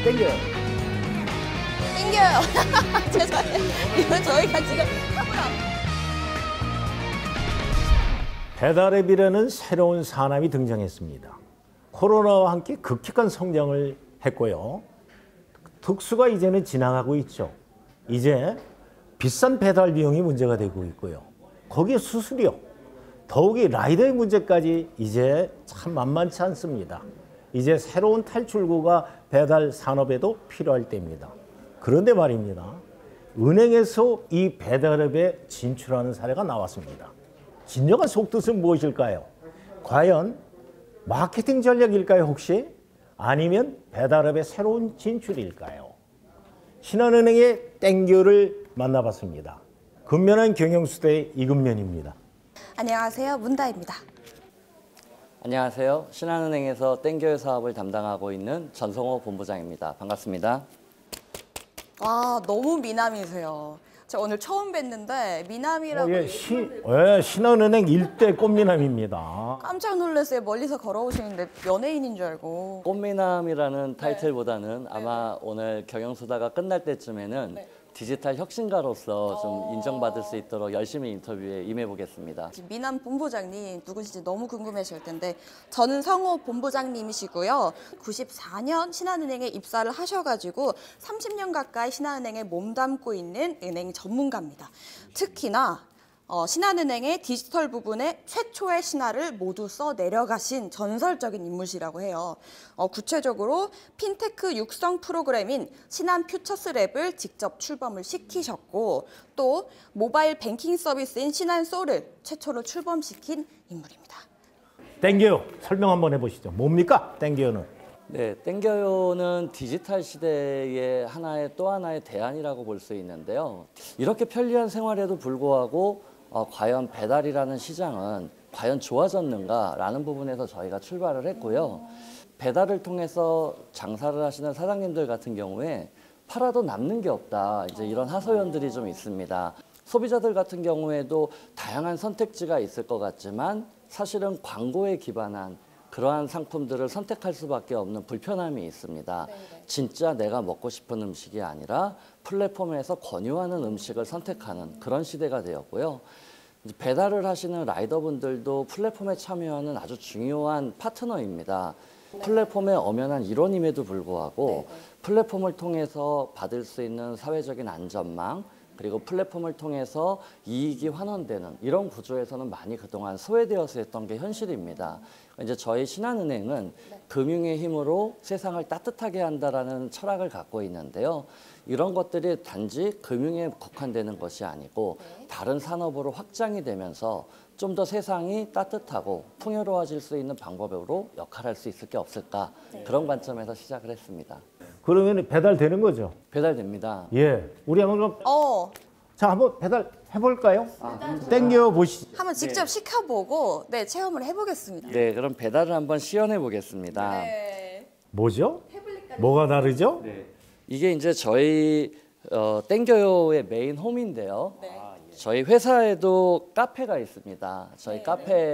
땡겨요. 땡겨요. 죄송해요. 이건 저희가 지금 탑을 안... 배달앱이라는 새로운 산업이 등장했습니다. 코로나와 함께 급격한 성장을 했고요. 특수가 이제는 지나가고 있죠. 이제 비싼 배달 비용이 문제가 되고 있고요. 거기에 수수료, 더욱이 라이더의 문제까지 이제 참 만만치 않습니다. 이제 새로운 탈출구가 배달 산업에도 필요할 때입니다. 그런데 말입니다. 은행에서 이 배달앱에 진출하는 사례가 나왔습니다. 진정한 속뜻은 무엇일까요? 과연 마케팅 전략일까요, 혹시? 아니면 배달앱의 새로운 진출일까요? 신한은행의 땡겨를 만나봤습니다. 근면한 경영수대의 이근면입니다. 안녕하세요. 문다입니다. 안녕하세요. 신한은행에서 땡겨요 사업을 담당하고 있는 전성호 본부장입니다. 반갑습니다. 와, 너무 미남이세요. 제가 오늘 처음 뵀는데 미남이라고 신한은행 일대 꽃미남입니다. 깜짝 놀랐어요. 멀리서 걸어오시는데 연예인인 줄 알고. 꽃미남이라는 타이틀보다는 아마 오늘 경영수다가 끝날 때쯤에는 디지털 혁신가로서 좀 인정받을 수 있도록 열심히 인터뷰에 임해보겠습니다. 미남 본부장님 누구신지 너무 궁금하실 텐데 저는 성호 본부장님이시고요. 94년 신한은행에 입사를 하셔가지고 30년 가까이 신한은행에 몸담고 있는 은행 전문가입니다. 특히나 신한은행의 디지털 부분에 최초의 신화를 모두 써 내려가신 전설적인 인물이라고 해요. 구체적으로 핀테크 육성 프로그램인 신한 퓨처스 랩을 직접 출범을 시키셨고 또 모바일 뱅킹 서비스인 신한소를 최초로 출범시킨 인물입니다. 땡겨요. 설명 한번 해보시죠. 뭡니까? 땡겨요는. 네, 땡겨요는 디지털 시대의 또 하나의 대안이라고 볼 수 있는데요. 이렇게 편리한 생활에도 불구하고 과연 배달이라는 시장은 과연 좋아졌는가라는 부분에서 저희가 출발을 했고요. 배달을 통해서 장사를 하시는 사장님들 같은 경우에 팔아도 남는 게 없다. 이제 이런 하소연들이 좀 있습니다. 소비자들 같은 경우에도 다양한 선택지가 있을 것 같지만 사실은 광고에 기반한 그러한 상품들을 선택할 수밖에 없는 불편함이 있습니다. 진짜 내가 먹고 싶은 음식이 아니라 플랫폼에서 권유하는 음식을 선택하는 그런 시대가 되었고요. 이제 배달을 하시는 라이더분들도 플랫폼에 참여하는 아주 중요한 파트너입니다. 플랫폼의 엄연한 일원임에도 불구하고 플랫폼을 통해서 받을 수 있는 사회적인 안전망 그리고 플랫폼을 통해서 이익이 환원되는 이런 구조에서는 많이 그동안 소외되어서 했던 게 현실입니다. 이제 저희 신한은행은 금융의 힘으로 세상을 따뜻하게 한다라는 철학을 갖고 있는데요. 이런 것들이 단지 금융에 국한되는 것이 아니고 다른 산업으로 확장이 되면서 좀 더 세상이 따뜻하고 풍요로워질 수 있는 방법으로 역할할 수 있을 게 없을까 그런 관점에서 시작을 했습니다. 그러면 배달되는 거죠? 배달됩니다. 예. 우리 한번 자, 한번 배달 해볼까요? 땡겨 보시죠. 한번 직접 시켜보고 체험을 해보겠습니다. 네, 그럼 배달을 한번 시연해 보겠습니다. 뭐죠? 뭐가 다르죠? 이게 이제 저희 땡겨요의 메인 홈인데요. 저희 회사에도 카페가 있습니다. 저희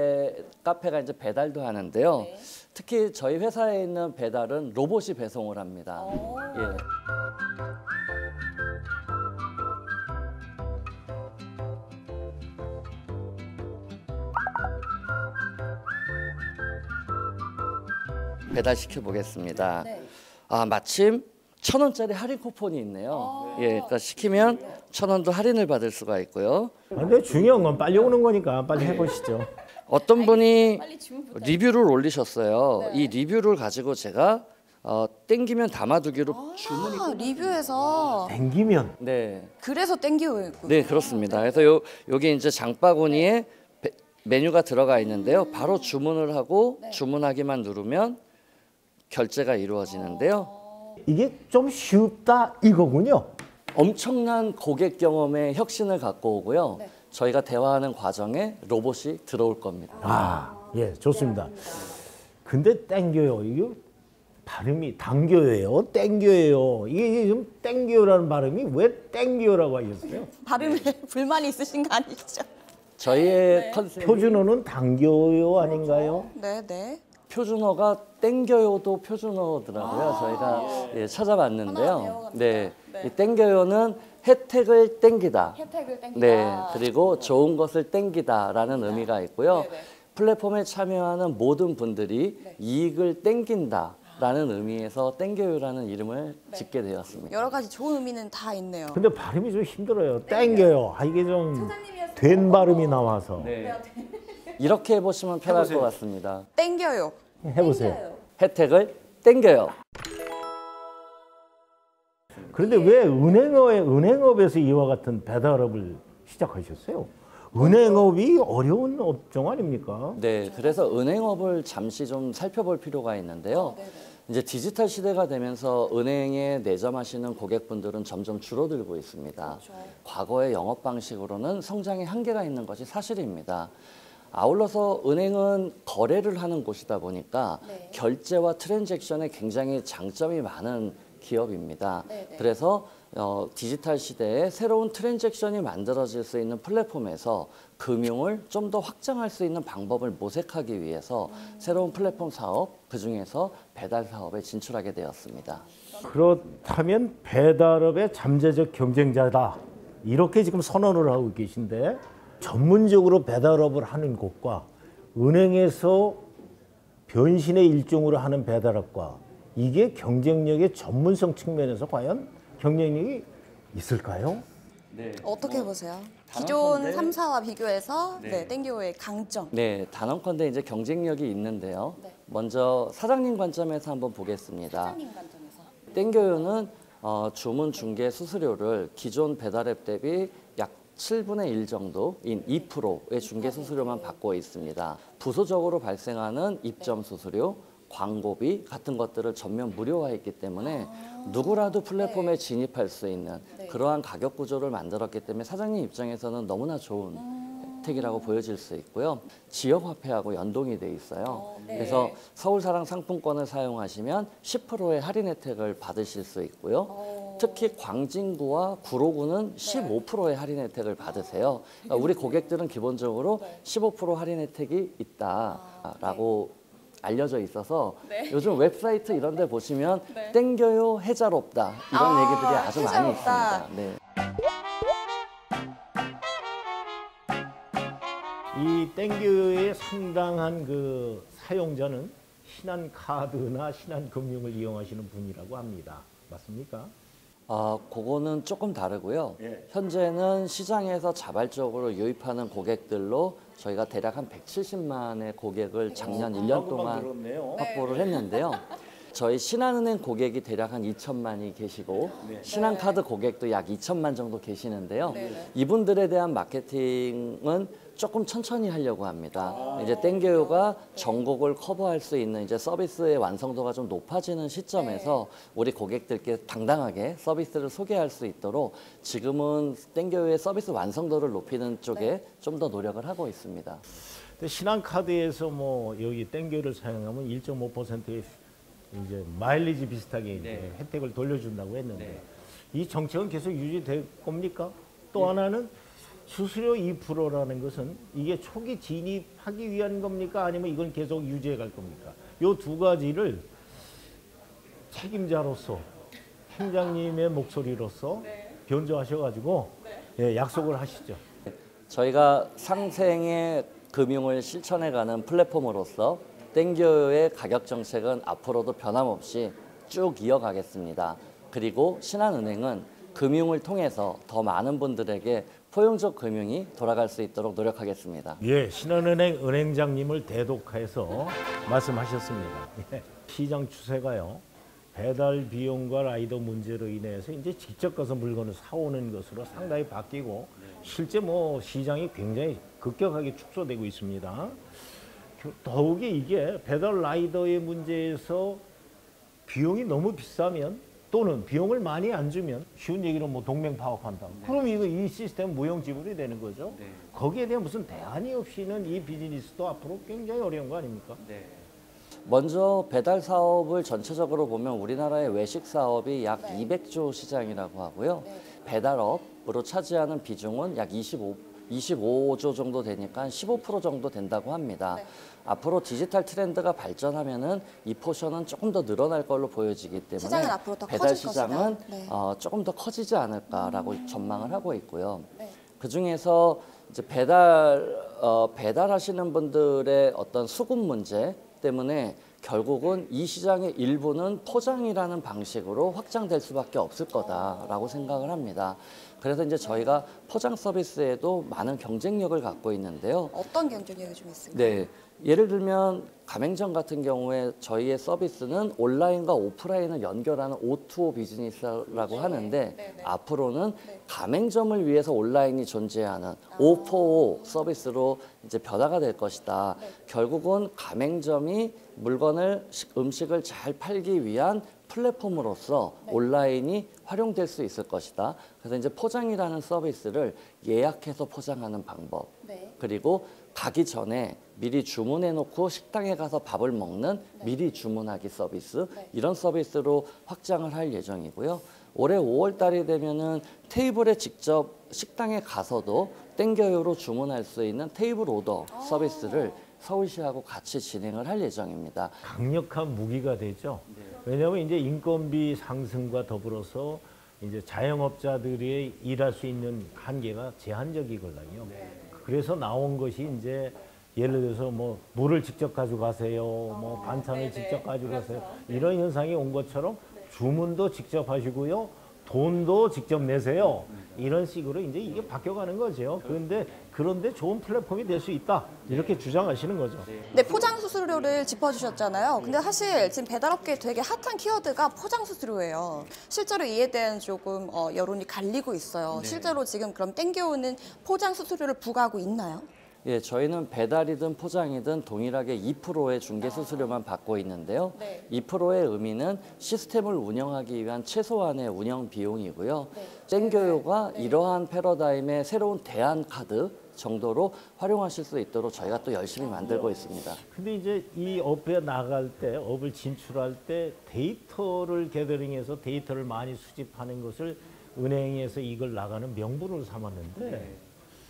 카페가 이제 배달도 하는데요. 특히 저희 회사에 있는 배달은 로봇이 배송을 합니다. 예. 배달시켜 보겠습니다. 마침 1,000원짜리 할인 쿠폰이 있네요. 예, 그러니까 시키면 1,000원도 할인을 받을 수가 있고요. 근데 중요한 건 빨리 오는 거니까 빨리 해보시죠. 어떤 분이 리뷰를 올리셨어요. 이 리뷰를 가지고 제가 땡기면 담아두기로 주문이 리뷰에서 땡기면 그래서 땡겨요. 네, 그렇습니다. 그래서 여기 이제 장바구니에 메뉴가 들어가 있는데요. 바로 주문을 하고 주문하기만 누르면 결제가 이루어지는데요. 이게 좀 쉽다 이거군요. 엄청난 고객 경험의 혁신을 갖고 오고요. 저희가 대화하는 과정에 로봇이 들어올 겁니다. 예, 좋습니다. 근데 땡겨요. 이거 발음이 당겨요, 땡겨요. 이게 좀 땡겨요라는 발음이 왜 땡겨요라고 하셨어요? 발음에 불만이 있으신 거 아니죠? 저희의 컨셉이 표준어는 당겨요 아닌가요? 네. 표준어가 땡겨요도 표준어더라고요. 저희가 예, 찾아봤는데요. 하나 배워갑니다. 네, 네. 이 땡겨요는 혜택을 땡기다. 혜택을 땡기다. 네, 그리고 좋은 것을 땡기다라는 의미가 있고요. 네네. 플랫폼에 참여하는 모든 분들이 네. 이익을 땡긴다라는 의미에서 땡겨요라는 이름을 짓게 되었습니다. 여러 가지 좋은 의미는 다 있네요. 근데 발음이 좀 힘들어요. 땡겨요. 아, 이게 좀 사장님이었으면 된 발음이 나와서. 네. 이렇게 해보시면 편할 것 같습니다. 땡겨요. 해보세요. 혜택을 땡겨요. 그런데 왜 은행업에서 이와 같은 배달업을 시작하셨어요? 은행업이 어려운 업종 아닙니까? 네, 그래서 은행업을 잠시 좀 살펴볼 필요가 있는데요. 이제 디지털 시대가 되면서 은행에 내점하시는 고객분들은 점점 줄어들고 있습니다. 과거의 영업 방식으로는 성장의 한계가 있는 것이 사실입니다. 아울러서 은행은 거래를 하는 곳이다 보니까 네. 결제와 트랜잭션에 굉장히 장점이 많은 기업입니다. 그래서 디지털 시대에 새로운 트랜잭션이 만들어질 수 있는 플랫폼에서 금융을 좀 더 확장할 수 있는 방법을 모색하기 위해서 새로운 플랫폼 사업, 그중에서 배달 사업에 진출하게 되었습니다. 그렇다면 배달업의 잠재적 경쟁자다. 이렇게 지금 선언을 하고 계신데 전문적으로 배달업을 하는 곳과 은행에서 변신의 일종으로 하는 배달업과 이게 경쟁력의 전문성 측면에서 과연 경쟁력이 있을까요? 네, 어떻게 보세요? 단언컨대- 기존 3사와 비교해서 네. 땡겨요의 강점. 네, 단언컨대 이제 경쟁력이 있는데요. 네. 먼저 사장님 관점에서 한번 보겠습니다. 사장님 관점에서. 땡겨요는 주문 중개 수수료를 기존 배달앱 대비 약 7분의 1 정도인 2%의 중개 수수료만 받고 있습니다. 부수적으로 발생하는 입점 수수료, 광고비 같은 것들을 전면 무료화했기 때문에 누구라도 플랫폼에 진입할 수 있는 그러한 가격 구조를 만들었기 때문에 사장님 입장에서는 너무나 좋은 혜택이라고 보여질 수 있고요. 지역 화폐하고 연동이 돼 있어요. 그래서 서울사랑 상품권을 사용하시면 10%의 할인 혜택을 받으실 수 있고요. 특히 광진구와 구로구는 15%의 할인 혜택을 받으세요. 그러니까 우리 고객들은 기본적으로 15% 할인 혜택이 있다라고 알려져 있어서 요즘 웹사이트 이런 데 보시면 땡겨요 해자롭다 이런 얘기들이 아주 많이 해자롭다. 있습니다. 네. 이 땡겨의 상당한 그 사용자는 신한카드나 신한금융을 이용하시는 분이라고 합니다. 맞습니까? 그거는 조금 다르고요. 현재는 시장에서 자발적으로 유입하는 고객들로 저희가 대략 한 170만의 고객을 작년 1년 동안 확보를 했는데요. 저희 신한은행 고객이 대략 한 2천만이 계시고 신한카드 고객도 약 2천만 정도 계시는데요. 이분들에 대한 마케팅은 조금 천천히 하려고 합니다. 이제 땡겨요가 전국을 커버할 수 있는 이제 서비스의 완성도가 좀 높아지는 시점에서 우리 고객들께 당당하게 서비스를 소개할 수 있도록 지금은 땡겨요의 서비스 완성도를 높이는 쪽에 좀 더 노력을 하고 있습니다. 근데 신한카드에서 뭐 여기 땡겨를 사용하면 1.5%의 이제 마일리지 비슷하게 이제 혜택을 돌려준다고 했는데 이 정책은 계속 유지될 겁니까? 또 하나는 수수료 2%라는 것은 이게 초기 진입하기 위한 겁니까? 아니면 이건 계속 유지해 갈 겁니까? 이 두 가지를 책임자로서 팀장님의 목소리로서 변조하셔가지고 약속을 하시죠. 저희가 상생의 금융을 실천해가는 플랫폼으로서 땡겨요의 가격 정책은 앞으로도 변함없이 쭉 이어가겠습니다. 그리고 신한은행은 금융을 통해서 더 많은 분들에게 포용적 금융이 돌아갈 수 있도록 노력하겠습니다. 예, 신한은행 은행장님을 대독해서 말씀하셨습니다. 예, 시장 추세가요. 배달 비용과 라이더 문제로 인해서 이제 직접 가서 물건을 사오는 것으로 상당히 바뀌고 실제 뭐 시장이 굉장히 급격하게 축소되고 있습니다. 더욱이 이게 배달 라이더의 문제에서 비용이 너무 비싸면 또는 비용을 많이 안 주면 쉬운 얘기로 뭐 동맹 파업한다. 그럼 이 시스템 무용 지불이 되는 거죠. 거기에 대한 무슨 대안이 없이는 이 비즈니스도 앞으로 굉장히 어려운 거 아닙니까? 먼저 배달 사업을 전체적으로 보면 우리나라의 외식 사업이 약 200조 시장이라고 하고요. 배달업으로 차지하는 비중은 약 25조 정도 되니까 한 15% 정도 된다고 합니다. 네. 앞으로 디지털 트렌드가 발전하면은 이 포션은 조금 더 늘어날 걸로 보여지기 때문에 시장은 앞으로 더 배달 커질 시장은 것이다. 네. 조금 더 커지지 않을까라고 전망을 하고 있고요. 네. 그 중에서 이제 배달하시는 분들의 어떤 수급 문제 때문에 결국은 이 시장의 일부는 포장이라는 방식으로 확장될 수밖에 없을 거다라고 생각을 합니다. 그래서 이제 저희가 포장 서비스에도 많은 경쟁력을 갖고 있는데요. 어떤 경쟁력이 좀 있을까요? 네, 예를 들면 가맹점 같은 경우에 저희의 서비스는 온라인과 오프라인을 연결하는 O2O 비즈니스라고 하는데 네. 앞으로는 네. 가맹점을 위해서 온라인이 존재하는 O4O 서비스로 이제 변화가 될 것이다. 네. 결국은 가맹점이 물건을 음식을 잘 팔기 위한 플랫폼으로서 네. 온라인이 활용될 수 있을 것이다. 그래서 이제 포장이라는 서비스를 예약해서 포장하는 방법. 네. 그리고 가기 전에 미리 주문해 놓고 식당에 가서 밥을 먹는 미리 주문하기 서비스 네. 이런 서비스로 확장을 할 예정이고요. 올해 5월 달이 되면은 테이블에 직접 식당에 가서도 땡겨요로 주문할 수 있는 테이블 오더 서비스를 서울시하고 같이 진행을 할 예정입니다. 강력한 무기가 되죠. 왜냐하면 이제 인건비 상승과 더불어서 이제 자영업자들이 일할 수 있는 한계가 제한적이거든요. 그래서 나온 것이 이제 예를 들어서 뭐 물을 직접 가져가세요, 뭐 반찬을 직접 가져가세요 이런 현상이 온 것처럼 주문도 직접 하시고요, 돈도 직접 내세요. 이런 식으로 이제 이게 바뀌어가는 거죠. 그런데 좋은 플랫폼이 될 수 있다 이렇게 주장하시는 거죠. 네, 포장 수수료를 짚어주셨잖아요. 근데 사실 지금 배달업계에 되게 핫한 키워드가 포장 수수료예요. 실제로 이에 대한 조금 여론이 갈리고 있어요. 실제로 지금 그럼 땡겨오는 포장 수수료를 부과하고 있나요? 예, 저희는 배달이든 포장이든 동일하게 2%의 중개 수수료만 받고 있는데요. 네. 2%의 의미는 시스템을 운영하기 위한 최소한의 운영 비용이고요. 네. 땡겨요가 이러한 패러다임의 새로운 대안 카드 정도로 활용하실 수 있도록 저희가 또 열심히 만들고 있습니다. 근데 이제 이 업에 나갈 때, 업을 진출할 때 데이터를 게더링해서 데이터를 많이 수집하는 것을 은행에서 이걸 나가는 명분으로 삼았는데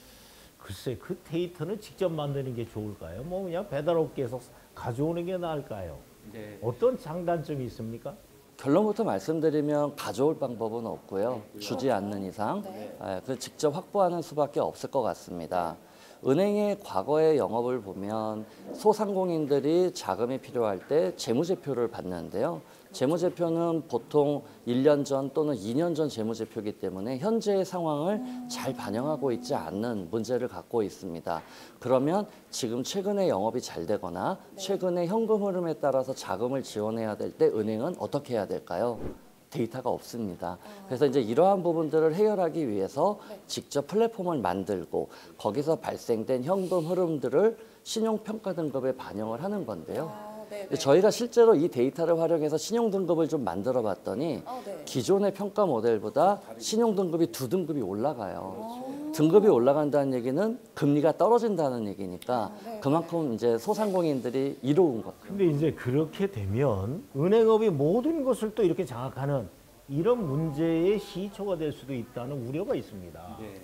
글쎄 그 데이터는 직접 만드는 게 좋을까요? 뭐 그냥 배달업계에서 가져오는 게 나을까요? 어떤 장단점이 있습니까? 결론부터 말씀드리면 가져올 방법은 없고요. 주지 않는 이상 그 직접 확보하는 수밖에 없을 것 같습니다. 은행의 과거의 영업을 보면 소상공인들이 자금이 필요할 때 재무제표를 받는데요. 재무제표는 보통 1년 전 또는 2년 전 재무제표이기 때문에 현재의 상황을 잘 반영하고 있지 않는 문제를 갖고 있습니다. 그러면 지금 최근에 영업이 잘 되거나 최근에 현금 흐름에 따라서 자금을 지원해야 될 때 은행은 어떻게 해야 될까요? 데이터가 없습니다. 그래서 이제 이러한 부분들을 해결하기 위해서 직접 플랫폼을 만들고 거기서 발생된 현금 흐름들을 신용평가 등급에 반영을 하는 건데요. 저희가 실제로 이 데이터를 활용해서 신용등급을 좀 만들어 봤더니 기존의 평가 모델보다 신용등급이 2등급이 올라가요. 등급이 올라간다는 얘기는 금리가 떨어진다는 얘기니까 그만큼 이제 소상공인들이 이로운 것. 근데 이제 그렇게 되면 은행업이 모든 것을 또 이렇게 장악하는 이런 문제의 시초가 될 수도 있다는 우려가 있습니다.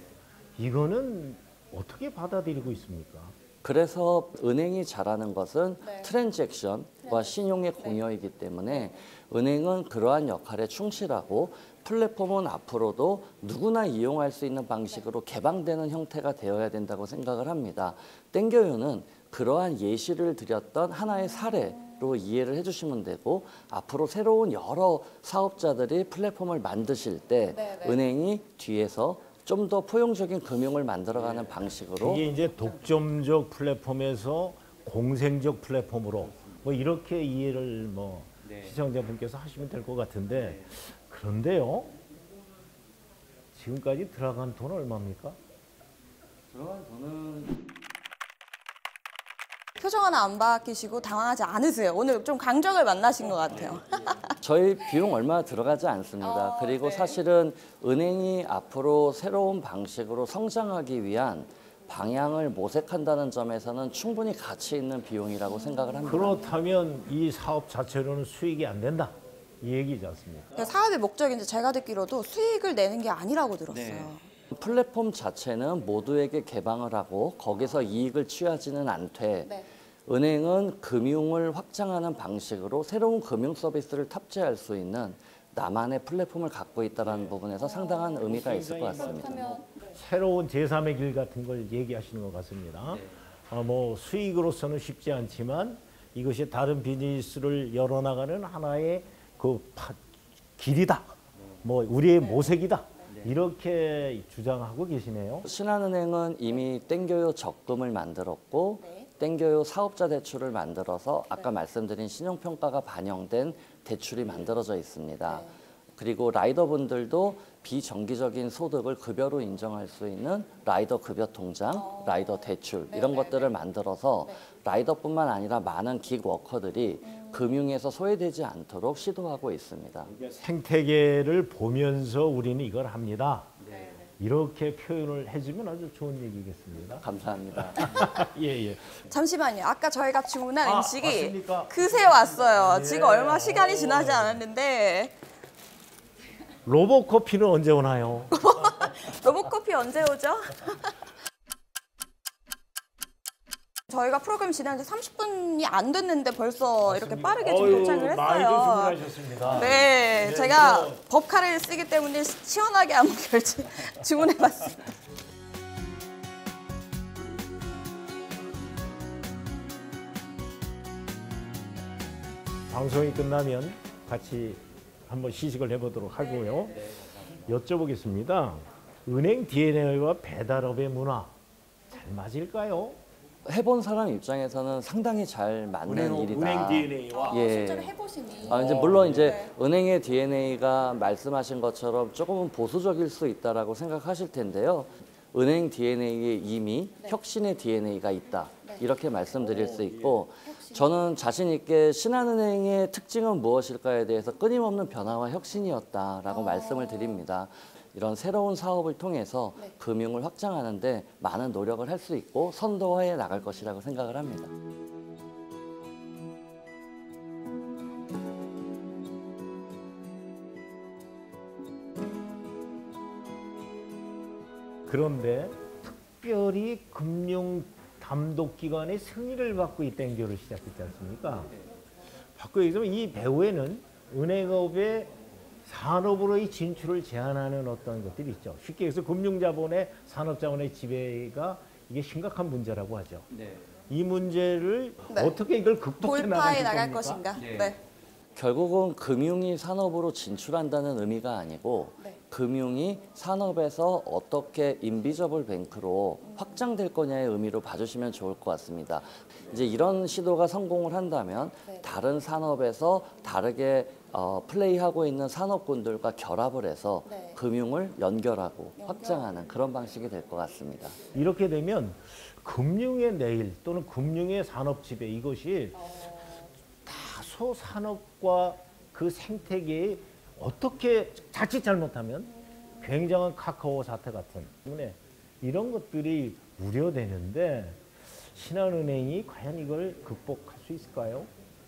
이거는 어떻게 받아들이고 있습니까? 그래서 은행이 잘하는 것은 트랜잭션과 신용의 공여이기 때문에 은행은 그러한 역할에 충실하고 플랫폼은 앞으로도 누구나 이용할 수 있는 방식으로 개방되는 형태가 되어야 된다고 생각을 합니다. 땡겨요는 그러한 예시를 드렸던 하나의 사례로 이해를 해주시면 되고 앞으로 새로운 여러 사업자들이 플랫폼을 만드실 때 은행이 뒤에서 좀 더 포용적인 금융을 만들어가는 방식으로 이게 이제 독점적 플랫폼에서 공생적 플랫폼으로 뭐 이렇게 이해를 뭐 시청자분께서 하시면 될 것 같은데 그런데요 지금까지 들어간 돈 얼마입니까? 들어간 돈은 표정 하나 안 바뀌시고 당황하지 않으세요. 오늘 좀 강적을 만나신 것 같아요. 저희 비용 얼마 들어가지 않습니다. 그리고 사실은 은행이 앞으로 새로운 방식으로 성장하기 위한 방향을 모색한다는 점에서는 충분히 가치 있는 비용이라고 생각을 합니다. 그렇다면 이 사업 자체로는 수익이 안 된다 이 얘기지 않습니까? 사업의 목적이 이제 제가 듣기로도 수익을 내는 게 아니라고 들었어요. 플랫폼 자체는 모두에게 개방을 하고 거기서 이익을 취하지는 않되 네. 은행은 금융을 확장하는 방식으로 새로운 금융 서비스를 탑재할 수 있는 나만의 플랫폼을 갖고 있다는 부분에서 상당한 의미가 있을 것 같습니다. 새로운 제3의 길 같은 걸 얘기하시는 것 같습니다. 뭐 수익으로서는 쉽지 않지만 이것이 다른 비즈니스를 열어나가는 하나의 길이다. 뭐 우리의 모색이다. 이렇게 주장하고 계시네요. 신한은행은 이미 땡겨요 적금을 만들었고 네. 땡겨요 사업자 대출을 만들어서 아까 말씀드린 신용평가가 반영된 대출이 만들어져 있습니다. 네. 그리고 라이더분들도 비정기적인 소득을 급여로 인정할 수 있는 라이더 급여 통장, 라이더 대출 이런 것들을 만들어서 라이더뿐만 아니라 많은 긱워커들이 금융에서 소외되지 않도록 시도하고 있습니다. 생태계를 보면서 우리는 이걸 합니다. 이렇게 표현을 해주면 아주 좋은 얘기겠습니다. 감사합니다. 예, 예. 잠시만요. 아까 저희가 주문한 음식이 왔습니까? 그새 왔어요. 예. 지금 얼마 시간이 지나지 않았는데 로봇커피는 언제 오나요? 로봇커피 언제 오죠? 저희가 프로그램 진행한 지 30분이 안 됐는데 벌써 이렇게 빠르게 좀 도착을 많이들 했어요. 주문하셨습니다. 네, 네, 제가 이거- 법카레를 쓰기 때문에 시원하게 한번 주문해봤습니다. 방송이 끝나면 같이 한번 시식을 해보도록 하고요. 여쭤보겠습니다. 은행 DNA와 배달업의 문화 잘 맞을까요? 해본 사람 입장에서는 상당히 잘 맞는 일이다. 은행 DNA와 예. 실제로 해보시니 이제 물론 이제 은행의 DNA가 말씀하신 것처럼 조금은 보수적일 수 있다라고 생각하실 텐데요. 은행 DNA에 이미 혁신의 DNA가 있다. 이렇게 말씀드릴 수 있고 저는 자신 있게 신한은행의 특징은 무엇일까에 대해서 끊임없는 변화와 혁신이었다라고 말씀을 드립니다. 이런 새로운 사업을 통해서 금융을 확장하는데 많은 노력을 할 수 있고 선도해 나갈 것이라고 생각을 합니다. 그런데 특별히 금융 감독기관의 승인을 받고 이 땡겨를 시작했지 않습니까? 바꿔 얘기하면 이 배후에는 은행업의 산업으로의 진출을 제한하는 어떤 것들이 있죠. 쉽게 해서 금융자본의 산업자본의 지배가 이게 심각한 문제라고 하죠. 이 문제를 네. 어떻게 이걸 극복해 돌파해 나갈 나갈 겁니까? 것인가? 네. 결국은 금융이 산업으로 진출한다는 의미가 아니고 네. 금융이 산업에서 어떻게 인비저블 뱅크로 확장될 거냐의 의미로 봐주시면 좋을 것 같습니다. 이제 이런 시도가 성공을 한다면 다른 산업에서 다르게 플레이하고 있는 산업군들과 결합을 해서 금융을 연결하고 확장하는 그런 방식이 될 것 같습니다. 이렇게 되면 금융의 내일 또는 금융의 산업 지배 이것이 다소 산업과 그 생태계에 어떻게 자칫 잘못하면 굉장한 카카오 사태 같은 때문에 이런 것들이 우려되는데 신한은행이 과연 이걸 극복할 수 있을까요?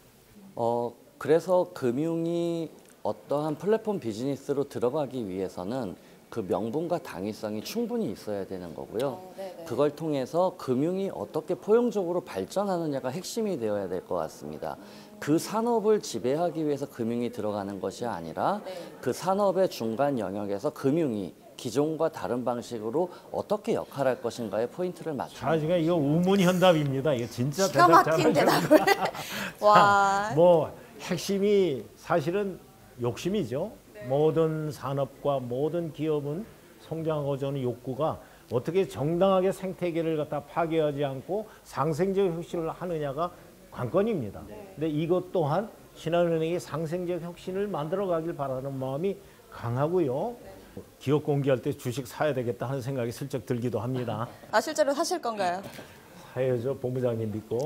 그래서 금융이 어떠한 플랫폼 비즈니스로 들어가기 위해서는 그 명분과 당위성이 충분히 있어야 되는 거고요. 그걸 통해서 금융이 어떻게 포용적으로 발전하느냐가 핵심이 되어야 될 것 같습니다. 그 산업을 지배하기 위해서 금융이 들어가는 것이 아니라 그 산업의 중간 영역에서 금융이 기존과 다른 방식으로 어떻게 역할할 것인가에 포인트를 맞춥니다. 자, 지금 이거 우문현답입니다. 이거 진짜 기가 막힌 잘하죠. 대답을. 와. 뭐 핵심이 사실은 욕심이죠. 모든 산업과 모든 기업은 성장하고자 하는 욕구가 어떻게 정당하게 생태계를 갖다 파괴하지 않고 상생적 혁신을 하느냐가 관건입니다. 근데 이것 또한 신한은행이 상생적 혁신을 만들어가길 바라는 마음이 강하고요. 기업 공개할 때 주식 사야 되겠다 하는 생각이 슬쩍 들기도 합니다. 아 실제로 사실 건가요? 사야죠. 본부장님 믿고.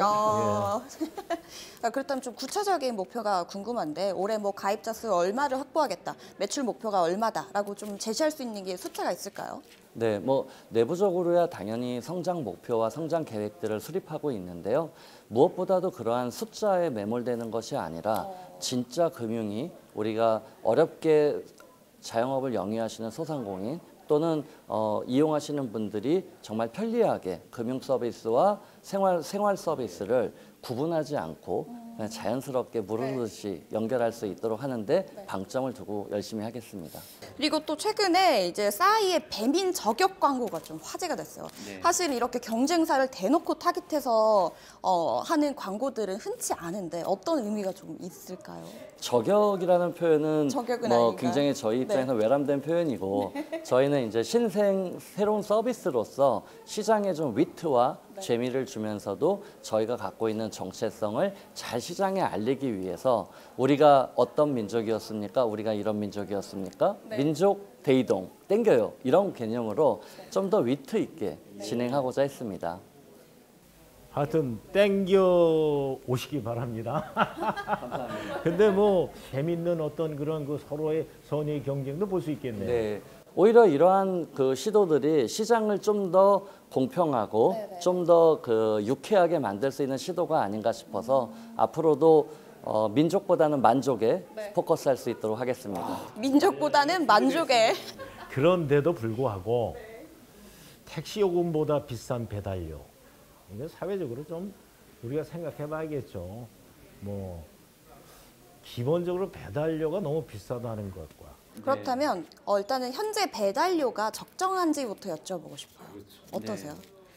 그렇다면 좀 구체적인 목표가 궁금한데 올해 뭐 가입자 수 얼마를 확보하겠다, 매출 목표가 얼마다라고 좀 제시할 수 있는 게 숫자가 있을까요? 네, 뭐 내부적으로야 당연히 성장 목표와 성장 계획들을 수립하고 있는데요. 무엇보다도 그러한 숫자에 매몰되는 것이 아니라 진짜 금융이 우리가 어렵게 자영업을 영위하시는 소상공인 또는 이용하시는 분들이 정말 편리하게 금융 서비스와 생활 서비스를 구분하지 않고 그냥 자연스럽게 무르르듯이 연결할 수 있도록 하는데 방점을 두고 열심히 하겠습니다. 그리고 또 최근에 이제 싸이의 배민 저격 광고가 좀 화제가 됐어요. 사실 이렇게 경쟁사를 대놓고 타깃해서 하는 광고들은 흔치 않은데 어떤 의미가 좀 있을까요? 저격이라는 표현은 저격은 뭐 아닌가요? 굉장히 저희 입장에서 외람된 표현이고 저희는 이제 새로운 서비스로서 시장에 좀 위트와 재미를 주면서도 저희가 갖고 있는 정체성을 잘 시장에 알리기 위해서 우리가 어떤 민족이었습니까? 우리가 이런 민족이었습니까? 민족 대이동 땡겨요. 이런 개념으로 좀 더 위트 있게 진행하고자 했습니다. 하여튼 땡겨 오시기 바랍니다. 감사합니다. 근데 뭐 재밌는 어떤 그런 그 서로의 선의 경쟁도 볼 수 있겠네요. 네. 오히려 이러한 그 시도들이 시장을 좀 더 공평하고 좀 더 그 유쾌하게 만들 수 있는 시도가 아닌가 싶어서 앞으로도 민족보다는 만족에 포커스할 수 있도록 하겠습니다. 민족보다는 만족에. 그런데도 불구하고 택시 요금보다 비싼 배달료. 이게 사회적으로 좀 우리가 생각해 봐야겠죠. 뭐 기본적으로 배달료가 너무 비싸다는 것과 그렇다면 일단은 현재 배달료가 적정한지부터 여쭤보고 싶어요. 어떠세요?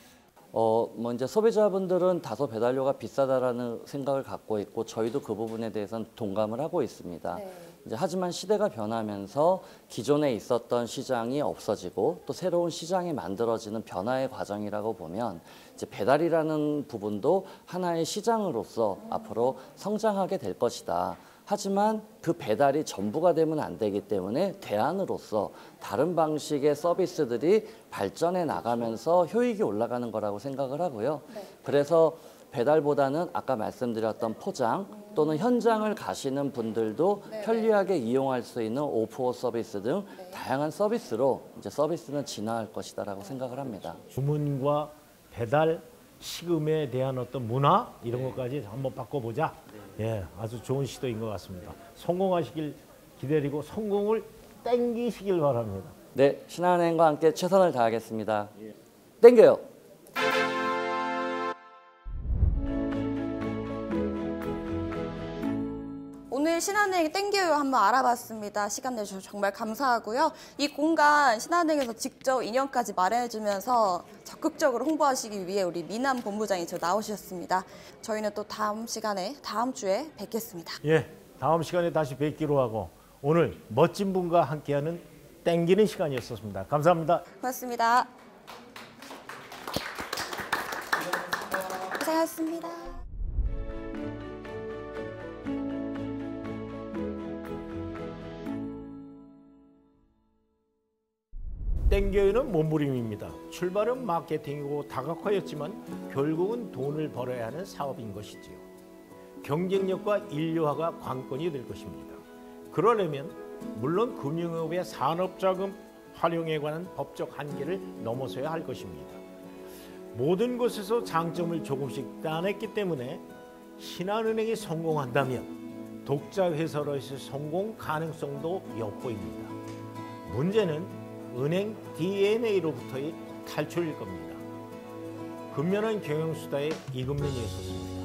뭐 이제 소비자분들은 다소 배달료가 비싸다라는 생각을 갖고 있고 저희도 그 부분에 대해서는 동감을 하고 있습니다. 이제 하지만 시대가 변하면서 기존에 있었던 시장이 없어지고 또 새로운 시장이 만들어지는 변화의 과정이라고 보면 이제 배달이라는 부분도 하나의 시장으로서 앞으로 성장하게 될 것이다. 하지만 그 배달이 전부가 되면 안 되기 때문에 대안으로서 다른 방식의 서비스들이 발전해 나가면서 효익이 올라가는 거라고 생각을 하고요. 그래서 배달보다는 아까 말씀드렸던 포장 또는 현장을 가시는 분들도 편리하게 이용할 수 있는 오프호 서비스 등 다양한 서비스로 이제 서비스는 진화할 것이다라고 생각을 합니다. 주문과 배달 시금에 대한 어떤 문화 이런 것까지 한번 바꿔보자. 예, 아주 좋은 시도인 것 같습니다. 성공하시길 기다리고 성공을 땡기시길 바랍니다. 네, 신한은행과 함께 최선을 다하겠습니다. 땡겨요. 오늘 신한은행 땡겨요 한번 알아봤습니다. 시간 내주셔서 정말 감사하고요. 이 공간 신한은행에서 직접 인연까지 마련해주면서 적극적으로 홍보하시기 위해 우리 미남 본부장이 저 나오셨습니다. 저희는 또 다음 시간에 다음 주에 뵙겠습니다. 예, 다음 시간에 다시 뵙기로 하고 오늘 멋진 분과 함께하는 땡기는 시간이었습니다. 감사합니다. 고맙습니다. 고생하셨습니다. 땡겨요는 몸부림입니다. 출발은 마케팅이고 다각화였지만 결국은 돈을 벌어야 하는 사업인 것이지요. 경쟁력과 인류화가 관건이 될 것입니다. 그러려면 물론 금융업의 산업자금 활용에 관한 법적 한계를 넘어서야 할 것입니다. 모든 곳에서 장점을 조금씩 따냈기 때문에 신한은행이 성공한다면 독자 회사로서의 성공 가능성도 엿보입니다. 문제는 은행 DNA로부터의 탈출일 겁니다. 근면한 경영수다에 이금면이 있었습니다.